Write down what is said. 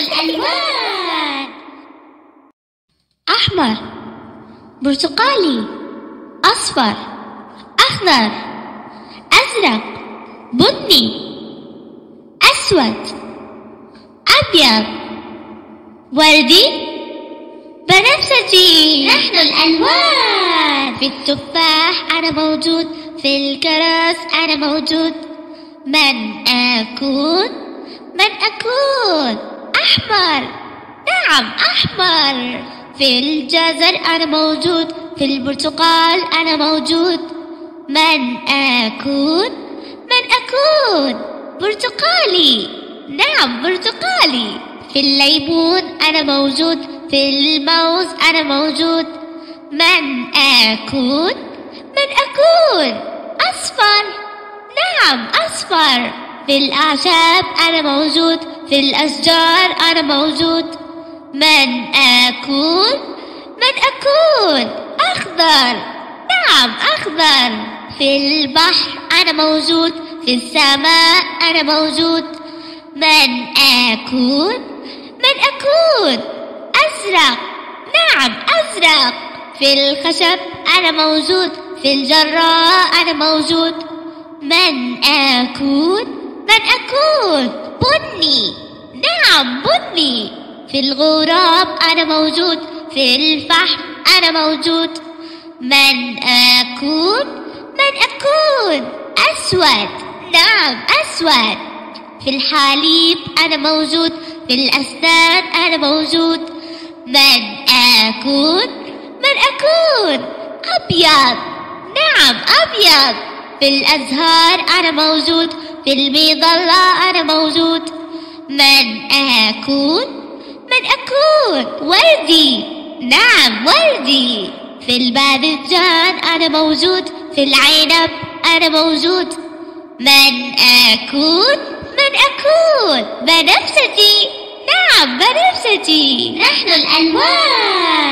الألوان: أحمر، برتقالي، أصفر، أخضر، أزرق، بني، أسود، أبيض، وردي، بنفسجي. نحن الألوان: في التفاح أنا موجود، في الكرز أنا موجود. من أكون؟ من أكون؟ أحمر، نعم أحمر. في الجزر أنا موجود، في البرتقال أنا موجود. من أكون؟ من أكون؟ برتقالي، نعم برتقالي. في الليمون أنا موجود، في الموز أنا موجود. من أكون؟ من أكون؟ أصفر، نعم أصفر. في الأعشاب أنا موجود، في الأشجار أنا موجود. من أكون؟ من أكون؟ أخضر، نعم أخضر. في البحر أنا موجود، في السماء أنا موجود. من أكون؟ من أكون؟ أزرق، نعم أزرق. في الخشب أنا موجود، في الجراء أنا موجود. من أكون؟ من أكون؟ بني، نعم بني. في الغراب أنا موجود، في الفحم أنا موجود. من أكون؟ من أكون؟ أسود، نعم أسود. في الحليب أنا موجود، في الأسنان أنا موجود. من أكون؟ من أكون؟ أبيض، نعم أبيض. في الأزهار أنا موجود، في المظلة أنا موجود. من أكون؟ من أكون؟ وردي، نعم وردي. في الباذنجان أنا موجود، في العنب أنا موجود. من أكون؟ من أكون؟ بنفسجي، نعم بنفسجي. نحن الألوان.